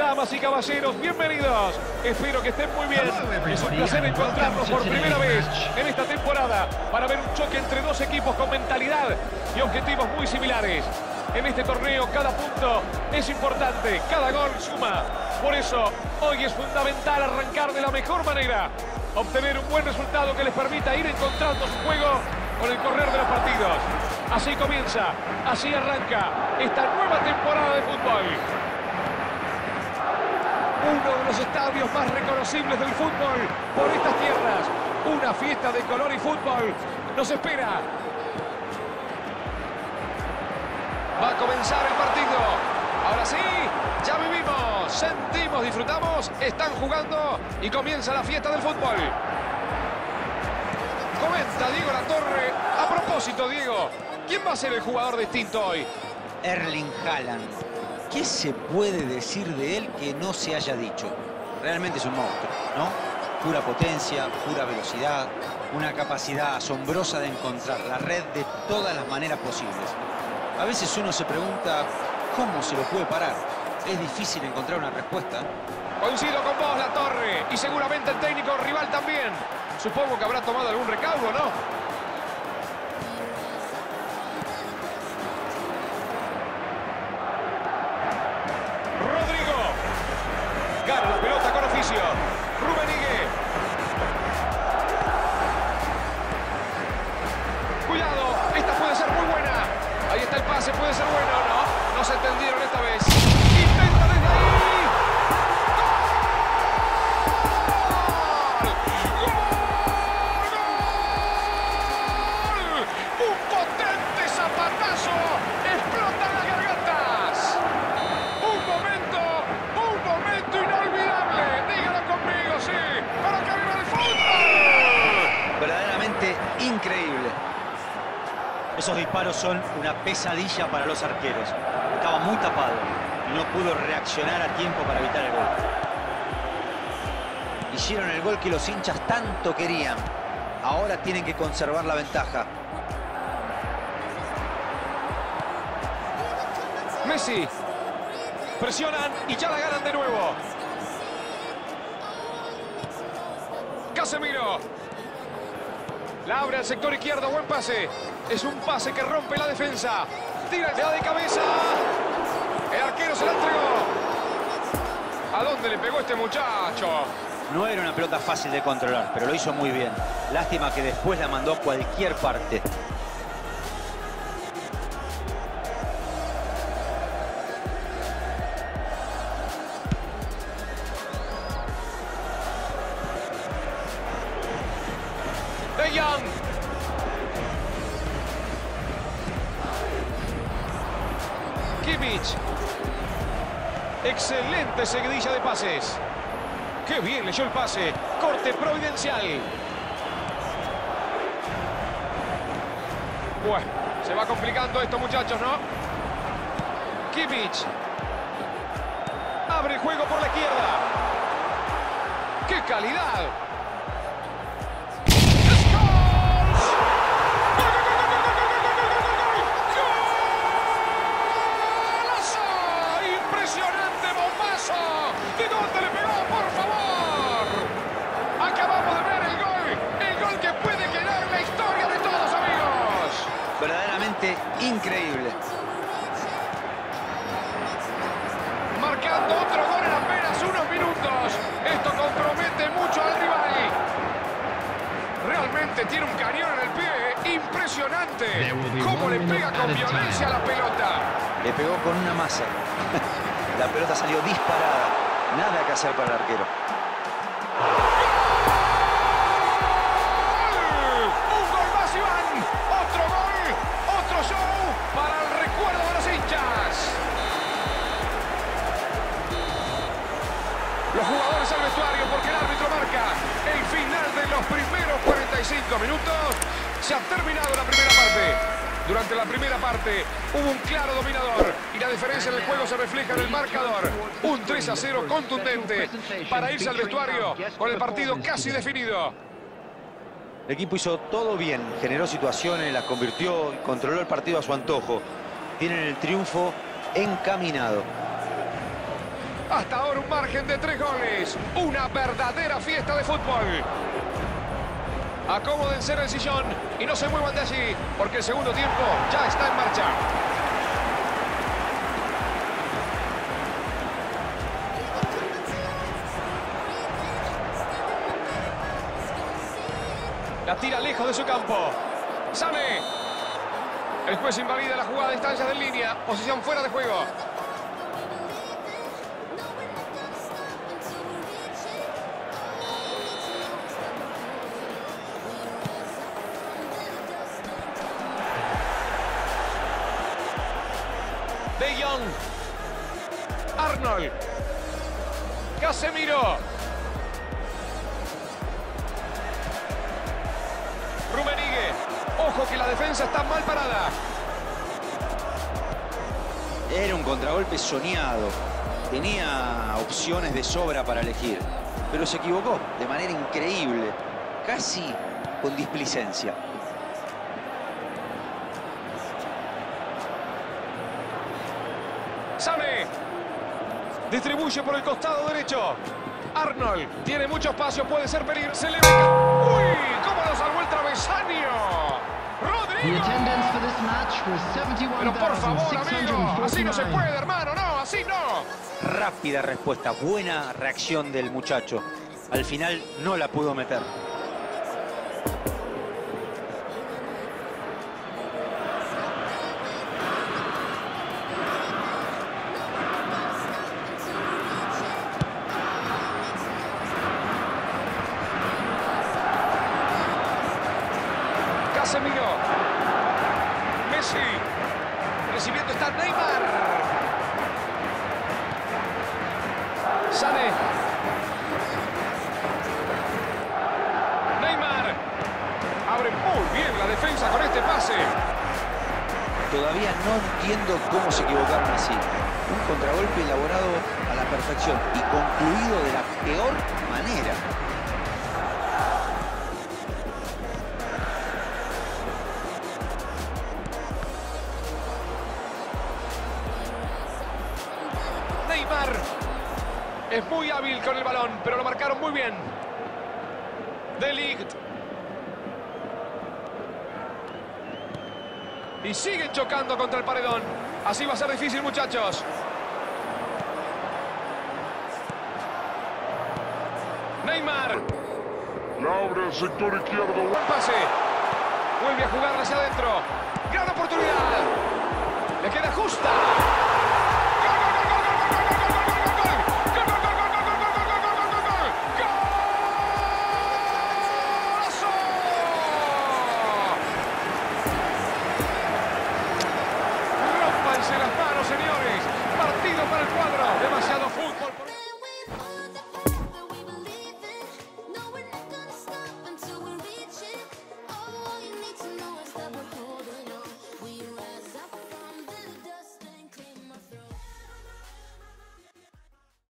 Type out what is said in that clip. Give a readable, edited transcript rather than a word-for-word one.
Damas y caballeros, bienvenidos. Espero que estén muy bien. Es un placer encontrarnos por primera vez en esta temporada para ver un choque entre dos equipos con mentalidad y objetivos muy similares. En este torneo cada punto es importante, cada gol suma. Por eso hoy es fundamental arrancar de la mejor manera, obtener un buen resultado que les permita ir encontrando su juego con el correr de los partidos. Así comienza, así arranca esta nueva temporada de fútbol. Uno de los estadios más reconocibles del fútbol por estas tierras. Una fiesta de color y fútbol nos espera. Va a comenzar el partido. Ahora sí, ya vivimos, sentimos, disfrutamos. Están jugando y comienza la fiesta del fútbol. Comenta Diego Latorre. A propósito, Diego, ¿quién va a ser el jugador distinto hoy? Erling Haaland. ¿Qué se puede decir de él que no se haya dicho? Realmente es un monstruo, ¿no? Pura potencia, pura velocidad, una capacidad asombrosa de encontrar la red de todas las maneras posibles. A veces uno se pregunta cómo se lo puede parar. Es difícil encontrar una respuesta. Coincido con vos, Latorre, y seguramente el técnico rival también. Supongo que habrá tomado algún recaudo, ¿no? Gana la pelota con oficio. Rummenigge. Cuidado, esta puede ser muy buena. Ahí está el pase, puede ser bueno. No, no se entendieron esta vez. Intenta desde ahí. ¡Gol! ¡Gol! Un potente zapatazo. Explotan las gargantas. Un momento inolvidable. Dígalo conmigo, sí. Para que viva el fútbol. Verdaderamente increíble. Esos disparos son una pesadilla para los arqueros. Estaba muy tapado y no pudo reaccionar a tiempo para evitar el gol. Hicieron el gol que los hinchas tanto querían. Ahora tienen que conservar la ventaja. Messi. Presionan y ya la ganan de nuevo. Casemiro. La abre al sector izquierdo. Buen pase. Es un pase que rompe la defensa. Tira el de cabeza. El arquero se la entregó. ¿A dónde le pegó este muchacho? No era una pelota fácil de controlar, pero lo hizo muy bien. Lástima que después la mandó a cualquier parte. De Jong. Kimmich. Excelente seguidilla de pases. Qué bien leyó el pase. Corte providencial. Bueno, se va complicando esto, muchachos, ¿no? Kimmich. Abre el juego por la izquierda. ¡Qué calidad! ¿De dónde le pegó, por favor? Acabamos de ver el gol que puede quedar en la historia de todos, amigos. Verdaderamente increíble. Marcando otro gol en apenas unos minutos. Esto compromete mucho al rival. Realmente tiene un cañón en el pie. Impresionante. Cómo le pega con violencia a la pelota. Le pegó con una masa. La pelota salió disparada. Nada que hacer para el arquero. ¡Un gol más, Iván! ¡Otro gol! ¡Otro show para el recuerdo de los hinchas! Los jugadores al vestuario porque el árbitro marca el final de los primeros 45 minutos. Se ha terminado la primera parte. Durante la primera parte hubo un claro dominador y la diferencia en el juego se refleja en el marcador. Un 3-0 contundente para irse al vestuario con el partido casi definido. El equipo hizo todo bien, generó situaciones, las convirtió y controló el partido a su antojo. Tienen el triunfo encaminado. Hasta ahora un margen de 3 goles. Una verdadera fiesta de fútbol. Acomódense en el sillón y no se muevan de allí, porque el segundo tiempo ya está en marcha. La tira lejos de su campo. Sané. El juez invalida la jugada a distancias de línea. Posición fuera de juego. De Jong. Arnold. Casemiro. Rummenigge. Ojo que la defensa está mal parada. Era un contragolpe soñado. Tenía opciones de sobra para elegir. Pero se equivocó de manera increíble. Casi con displicencia. Sané. Distribuye por el costado derecho. Arnold. Tiene mucho espacio, puede ser peligro. Se le ve. ¡Uy! ¿Cómo lo salvó el travesaño? ¡Rodrigo! Pero por favor, amigo. Así no se puede, hermano. No, así no. Rápida respuesta. Buena reacción del muchacho. Al final no la pudo meter. Casemiro. Messi. Recibiendo está Neymar. Sané. Neymar. Abre muy bien la defensa con este pase. Todavía no entiendo cómo se equivocaron así. Un contragolpe elaborado a la perfección y concluido de la peor manera. Neymar es muy hábil con el balón, pero lo marcaron muy bien. De Ligt. Y siguen chocando contra el paredón. Así va a ser difícil, muchachos. Neymar. Abre el sector izquierdo. Buen pase. Vuelve a jugar hacia adentro. Gran oportunidad. Le queda justa.